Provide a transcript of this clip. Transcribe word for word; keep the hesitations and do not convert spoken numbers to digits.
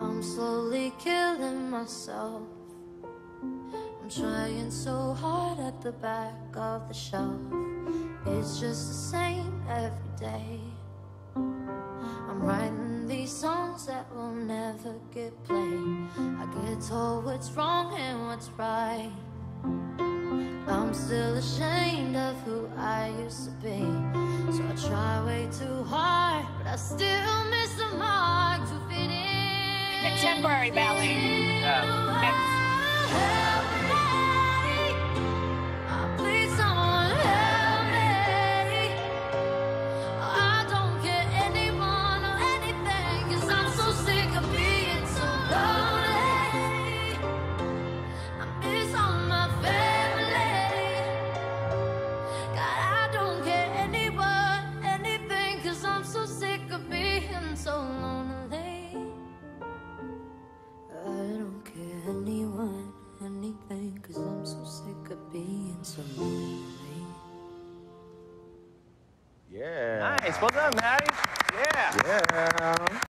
I'm slowly killing myself. I'm trying so hard at the back of the shelf. It's just the same every day. I'm writing these songs that will never get played. I get told what's wrong and what's right. I'm still ashamed of who I used to be. So I try way too hard, but I still miss the mark to fit in. Contemporary ballet. Yeah. Help me. Oh, please someone help me. I don't get anyone or anything, 'cause I'm so sick of being so lonely. I miss all my family. God, I don't get anyone, anything, 'cause I'm so sick of being so lonely. I don't care anyone, anything, 'cause I'm so sick of being so lonely. Yeah. Nice. Well done, Maddie. Yeah. Yeah.